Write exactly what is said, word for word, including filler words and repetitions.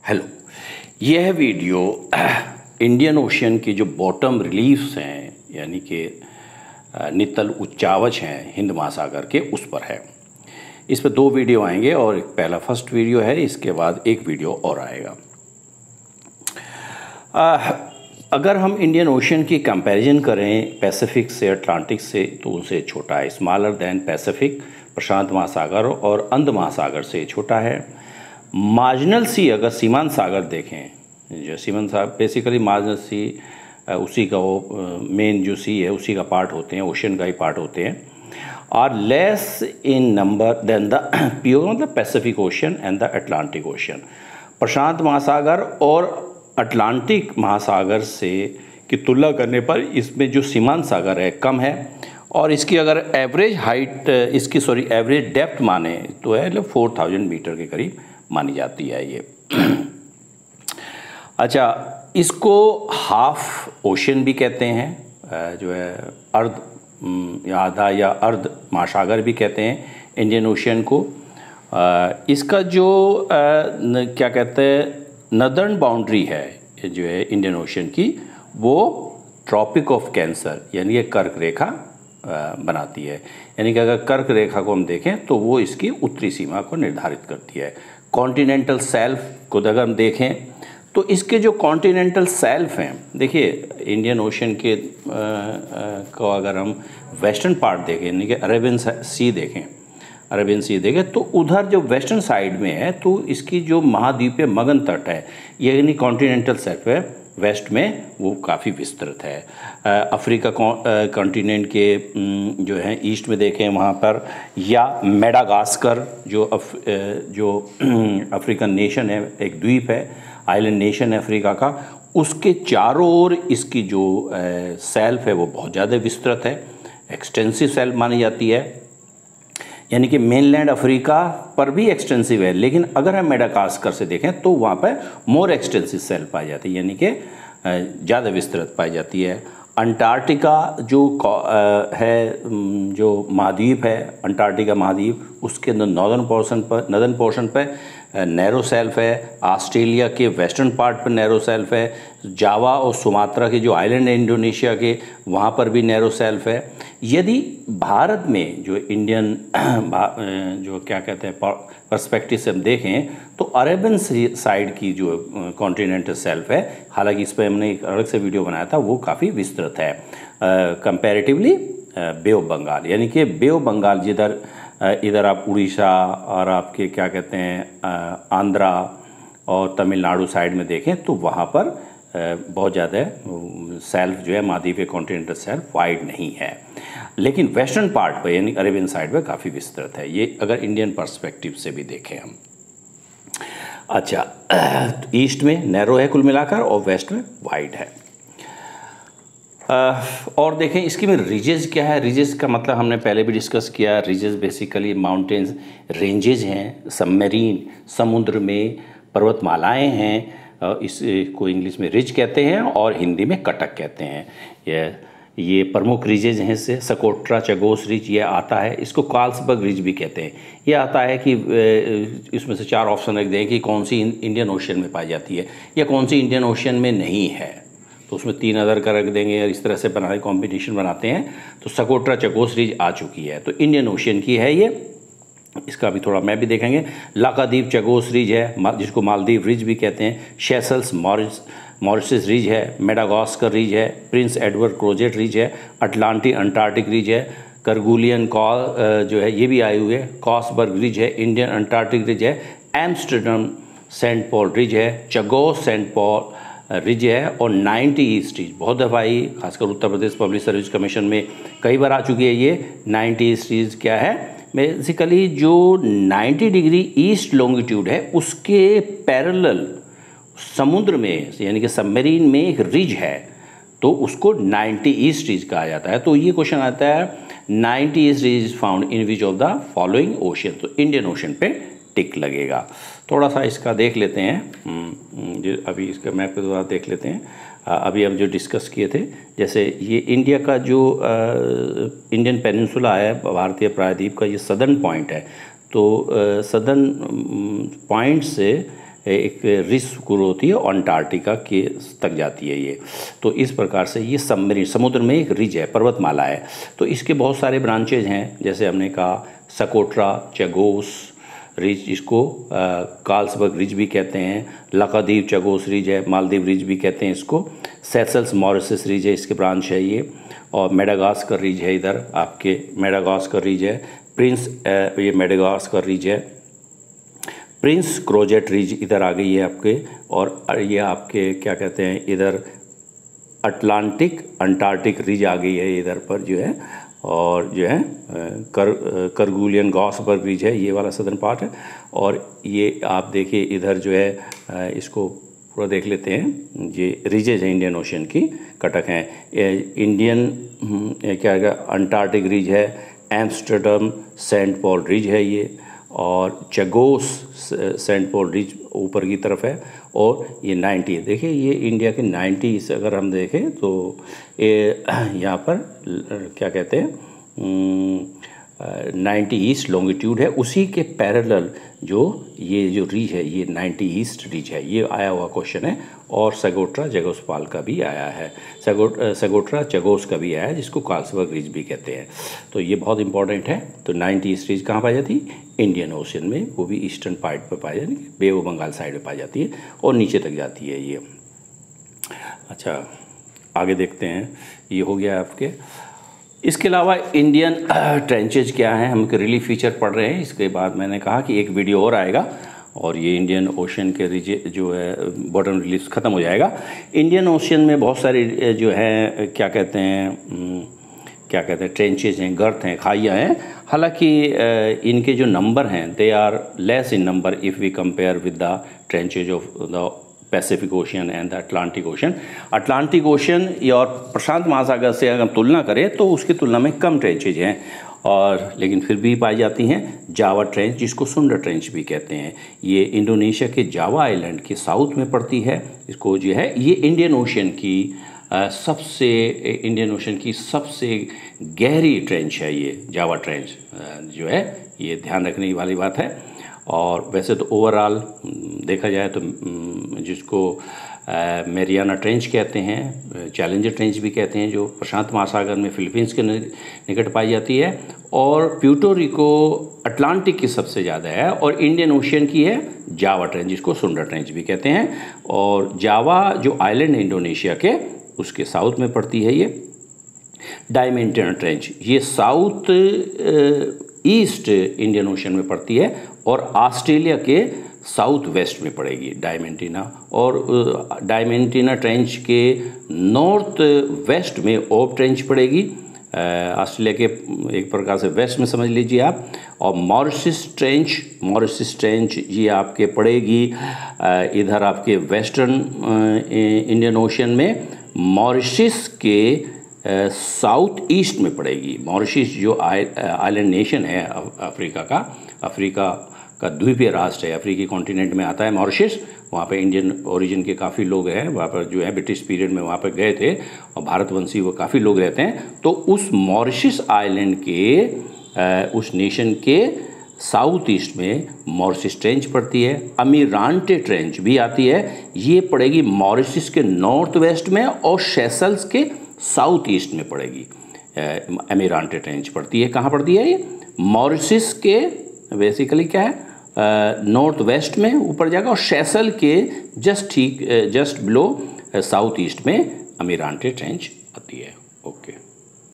Hello, यह video Indian ocean की जो बॉटम रिलीफ्स हैं यानी कि नितल उच्चावच हैं हिंद महासागर के, उस पर है। इस पर दो वीडियो आएंगे और एक पहला फर्स्ट वीडियो है, इसके बाद एक वीडियो और आएगा। आ, अगर हम इंडियन ओशियन की कंपैरिजन करें पैसिफिक से, अटलांटिक से, तो उनसे छोटा है, स्मॉलर दैन पैसिफिक। प्रशांत महासागर और अंध महासागर से छोटा है। मार्जिनल सी, अगर सीमांत सागर देखें, जो सीमांत सागर बेसिकली मार्जिनल सी उसी का वो मेन जो सी है उसी का पार्ट होते हैं, ओशियन का ही पार्ट होते हैं। Are less in number than the pure मतलब Pacific ocean and the Atlantic ocean. प्रशांत महासागर और अटलांटिक महासागर से की तुलना करने पर इसमें जो सीमांत सागर है कम है, और इसकी अगर एवरेज हाइट इसकी सॉरी एवरेज डेप्थ माने तो है मतलब फोर थाउजेंड मीटर के करीब मानी जाती है ये। अच्छा, इसको हाफ ओशियन भी कहते हैं, जो है अर्ध या आधा या अर्ध महासागर भी कहते हैं इंडियन ओशियन को। इसका जो क्या कहते हैं नदर्न बाउंड्री है जो है इंडियन ओशियन की, वो ट्रॉपिक ऑफ कैंसर यानी कि कर्क रेखा बनाती है। यानी कि अगर कर्क रेखा को हम देखें तो वो इसकी उत्तरी सीमा को निर्धारित करती है। कॉन्टिनेंटल सेल्फ को अगर हम देखें तो इसके जो कॉन्टिनेंटल सेल्फ हैं, देखिए इंडियन ओशियन के आ, आ, को अगर हम वेस्टर्न पार्ट देखें यानी कि अरेबियन सी देखें अरेबियन सी देखें तो उधर जो वेस्टर्न साइड में है तो इसकी जो महाद्वीपीय मगन तट है यानी कॉन्टिनेंटल सेल्फ है वेस्ट में, वो काफ़ी विस्तृत है। अफ्रीका कॉन्टिनेंट के जो है ईस्ट में देखें वहाँ पर, या मेडागास्कर जो अफ, जो अफ्रीकन नेशन है, एक द्वीप है, आइलैंड नेशन है अफ्रीका का, उसके चारों ओर इसकी जो सेल्फ है वो बहुत ज़्यादा विस्तृत है, एक्सटेंसिव सेल्फ मानी जाती है। यानी कि मेनलैंड अफ्रीका पर भी एक्सटेंसिव है, लेकिन अगर हम मेडागास्कर से देखें तो वहाँ पर मोर एक्सटेंसिव सेल्फ पाई जाती है, यानी कि ज़्यादा विस्तृत पाई जाती है। अंटार्कटिका जो है, जो महाद्वीप है अंटार्कटिका महाद्वीप, उसके अंदर नॉर्दर्न पोर्शन पर नॉर्दर्न पोर्शन पर नैरो सेल्फ है। ऑस्ट्रेलिया के वेस्टर्न पार्ट पर नैरो सेल्फ है। जावा और सुमात्रा के जो आइलैंड है इंडोनेशिया के, वहाँ पर भी नैरो सेल्फ है। यदि भारत में जो इंडियन जो क्या कहते हैं पर्सपेक्टिव से हम देखें तो अरेबियन साइड की जो कॉन्टिनेंटल सेल्फ है, हालांकि इस पर हमने एक अलग से वीडियो बनाया था, वो काफ़ी विस्तृत है कंपैरेटिवली बे ऑफ बंगाल। यानी कि बे ऑफ बंगाल जिधर इधर आप उड़ीसा और आपके क्या कहते हैं आंध्रा और तमिलनाडु साइड में देखें तो वहाँ पर बहुत ज़्यादा सेल्फ जो है महाद्वीपीय कॉन्टिनेंटल सेल्फ वाइड नहीं है, लेकिन वेस्टर्न पार्ट पर यानी अरेबियन साइड पर काफ़ी विस्तृत है, ये अगर इंडियन पर्सपेक्टिव से भी देखें हम। अच्छा, तो ईस्ट में नैरो है कुल मिलाकर और वेस्ट में वाइड है। और देखें इसकी में रिजेस क्या है। रिजेस का मतलब हमने पहले भी डिस्कस किया। रिजेस बेसिकली माउंटेन्स रेंजेज हैं, सबमरीन समुद्र में पर्वतमालाएं हैं, इसको इंग्लिश में रिज कहते हैं और हिंदी में कटक कहते हैं। ये ये प्रमुख रिजेज हैं से सकोट्रा चगोस रिज ये आता है, इसको कार्लसबर्ग रिज भी कहते हैं। ये आता है कि इसमें से चार ऑप्शन रख दें कि कौन सी इंडियन ओशियन में पाई जाती है या कौन सी इंडियन ओशियन में नहीं है, तो उसमें तीन अदर का रख देंगे और इस तरह से बनाए कॉम्बिनेशन बनाते हैं। तो सकोट्रा चगोस रिज आ चुकी है, तो इंडियन ओशियन की है ये। इसका भी थोड़ा मैप भी देखेंगे। लाकाद्वीप चगोस रिज है जिसको मालदीव रिज भी कहते हैं। शेसल्स मॉरिस मॉरिशस रिज है। मेडागास्कर रिज है। प्रिंस एडवर्ड क्रोजेट रिज है। अटलांटिक अंटार्कटिक रिज है। करगुलियन कॉल जो है ये भी आए हुए है। कॉसबर्ग रिज है। इंडियन अंटार्कटिक रिज है। एम्स्टर्डम सेंट पॉल रिज है। चगोस सेंट पॉल रिज है और नाइन्टी ईस्ट रिज बहुत दफ़ा आई, खासकर Uttar Pradesh public service commission में कई बार आ चुकी है ये। नाइन्टी ईस्ट रिज क्या है, बेसिकली जो नाइन्टी डिग्री ईस्ट लॉन्गिट्यूड है उसके पैरेलल समुद्र में यानी कि सबमरीन में एक रिज है, तो उसको नाइन्टी ईस्ट रिज कहा जाता है। तो ये क्वेश्चन आता है ninety east ridge is found in which of the following ocean, तो इंडियन ओशियन पे टिक लगेगा। थोड़ा सा इसका देख लेते हैं, जो अभी इसका मैप के द्वारा देख लेते हैं। अभी हम जो डिस्कस किए थे, जैसे ये इंडिया का जो इंडियन पेनिनसुला है, भारतीय प्रायद्वीप का ये सदर्न पॉइंट है, तो सदर्न पॉइंट से एक रिज स्क्रू होती है, अंटार्कटिका के तक जाती है ये। तो इस प्रकार से ये सबमरीन समुद्र में एक रिज है, पर्वतमाला है। तो इसके बहुत सारे ब्रांचेज हैं, जैसे हमने कहा सकोट्रा, चैगोस रिज, इसको कार्लसबर्ग रिज भी कहते हैं, लक्षद्वीप चैगोस रिज है, मालदीव रिज भी कहते हैं इसको, सेशल्स मॉरिशस रिज है, इसके ब्रांच है ये, और मेडागास्कर रिज है, इधर आपके मेडागास्कर रिज है, प्रिंस ये मेडागास्कर रिज है, प्रिंस क्रोजेट रिज इधर आ गई है आपके, और ये आपके क्या कहते हैं इधर अटलांटिक अंटार्कटिक रिज आ गई है इधर पर जो है, और जो है कर करगुलियन गॉसबर्ग रिज है, ये वाला सदर्न पार्ट है। और ये आप देखिए इधर जो है इसको पूरा देख लेते हैं, ये रिजेज हैं इंडियन ओशन की, कटक हैं। इंडियन क्या है अंटार्कटिक रिज है, एम्स्टर्डम सेंट पॉल रिज है ये, और चैगोस सेंट पॉल रिज ऊपर की तरफ है, और ये नाइन्टी है। देखिए ये इंडिया के नाइन्टी से अगर हम देखें तो ये यहाँ पर क्या कहते हैं नाइन्टी ईस्ट लॉन्गिट्यूड है, उसी के पैरेलल जो ये जो रिज है ये नाइन्टी ईस्ट रिज है, ये आया हुआ क्वेश्चन है। और सगोट्रा जगोसपाल का भी आया है, सगोट सगोट्रा चगोस का भी आया है, जिसको कार्लसबर्ग रिज भी कहते हैं। तो ये बहुत इंपॉर्टेंट है। तो नाइन्टी ईस्ट रिज कहाँ पाई जाती है? इंडियन ओशन में, वो भी ईस्टर्न पार्ट पर पाई जाती है, बे ऑफ बंगाल साइड में पाई जाती है, और नीचे तक जाती है ये। अच्छा आगे देखते हैं, ये हो गया आपके। इसके अलावा इंडियन ट्रेंचेज क्या हैं, हम रिलीफ फीचर पढ़ रहे हैं। इसके बाद मैंने कहा कि एक वीडियो और आएगा, और ये इंडियन ओशन के रिजे जो है बॉटम रिलीफ ख़त्म हो जाएगा। इंडियन ओशन में बहुत सारे जो है क्या कहते हैं क्या कहते हैं ट्रेंचेज हैं, गर्त हैं, खाइयाँ हैं। हालांकि इनके जो नंबर हैं they are less in number if we compare with the trenches of the Pacific ocean and the Atlantic ocean. Atlantic ocean और प्रशांत महासागर से अगर हम तुलना करें तो उसकी तुलना में कम ट्रेंचेज हैं, और लेकिन फिर भी पाई जाती हैं। जावा ट्रेंच, जिसको सुंडर ट्रेंच भी कहते हैं, ये इंडोनेशिया के जावा आइलैंड के साउथ में पड़ती है। इसको जो है ये इंडियन ओशन की आ, सबसे इंडियन ओशन की सबसे गहरी ट्रेंच है ये जावा ट्रेंच जो है, ये ध्यान रखने वाली बात है। और वैसे तो ओवरऑल देखा जाए तो जिसको मेरियाना ट्रेंच कहते हैं, चैलेंजर ट्रेंच भी कहते हैं, जो प्रशांत महासागर में फिलीपींस के निकट पाई जाती है, और प्यूर्टो रिको अटलांटिक की सबसे ज़्यादा है, और इंडियन ओशियन की है जावा ट्रेंच, जिसको सुंडर ट्रेंच भी कहते हैं। और जावा जो आइलैंड है इंडोनेशिया के, उसके साउथ में पड़ती है ये। डायमेंटिना ट्रेंच ये साउथ ईस्ट इंडियन ओशन में पड़ती है, और ऑस्ट्रेलिया के साउथ वेस्ट में पड़ेगी डायमेंटिना। और डायमेंटिना ट्रेंच के नॉर्थ वेस्ट में ओब ट्रेंच पड़ेगी, ऑस्ट्रेलिया के एक प्रकार से वेस्ट में समझ लीजिए आप। और मॉरिशस ट्रेंच, मॉरिशस ट्रेंच ये आपके पड़ेगी इधर आपके वेस्टर्न इंडियन ओशन में, मॉरिशस के साउथ ईस्ट में पड़ेगी। मॉरिशस जो आइलैंड नेशन है अफ्रीका का, अफ्रीका का द्वीपीय राष्ट्र है, अफ्रीकी कॉन्टिनेंट में आता है मॉरिशस। वहाँ पे इंडियन ओरिजिन के काफ़ी लोग हैं, वहाँ पर जो है ब्रिटिश पीरियड में वहाँ पर गए थे, और भारतवंशी वो काफ़ी लोग रहते हैं। तो उस मॉरिशस आइलैंड के उस नेशन के साउथ ईस्ट में मॉरिशस ट्रेंच पड़ती है। अमीरांटे ट्रेंच भी आती है, ये पड़ेगी मॉरिशस के नॉर्थ वेस्ट में, और सेशल्स के साउथ ईस्ट में पड़ेगी। अमीरांटे ट्रेंच पड़ती है, कहाँ पड़ती है ये? मॉरिशस के बेसिकली क्या है नॉर्थ वेस्ट में ऊपर जाएगा, और सेशल के जस्ट ठीक जस्ट बिलो साउथ ईस्ट में अमीरांटे ट्रेंच आती है।